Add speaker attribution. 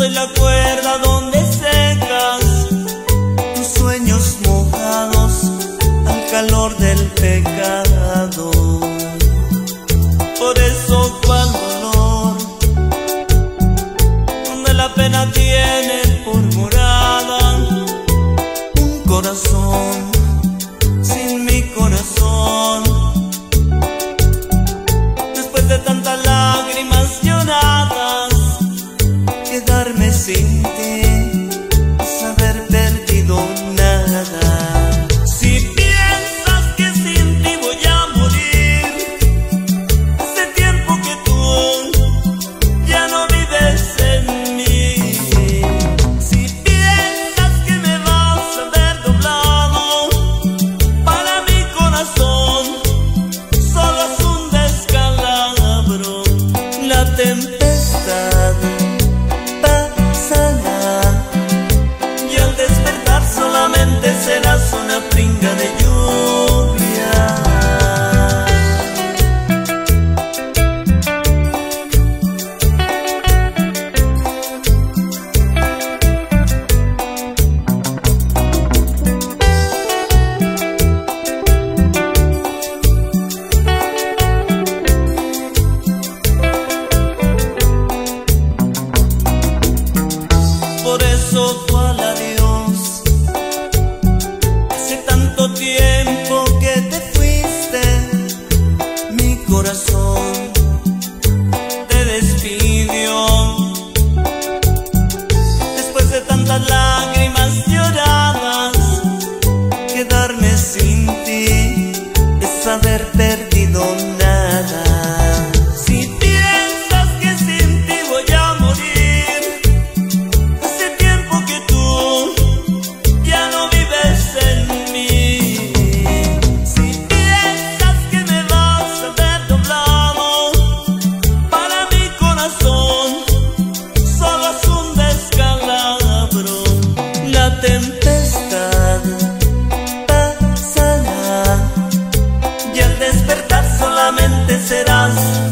Speaker 1: soy la cuerda donde secas tus sueños mojados al calor del pecado. Por eso cuál dolor, donde la pena tiene por morada un corazón sin mi corazón. Después de tantas lágrimas lloradas, quedarme sin ti es haber perdido nada. Si piensas que sin ti voy a morir, hace tiempo que tú ya no vives en mí. Si piensas que me vas a ver doblado, para mi corazón solo es un descalabro. La tempestad pasará y al despertar solamente serás una pringa de lluvia. Por eso cuál adiós, hace tanto tiempo que te fuiste, mi corazón te despidió. Después de tantas lágrimas lloradas, quedarme sin ti es haber perdido nada. Si piensas que sin ti voy a morir, hace tiempo que tú ya no vives en mí. Si piensas que me vas a ver doblado, para mi corazón solo es un descalabro. La tempestad pasará y al despertar solamente serás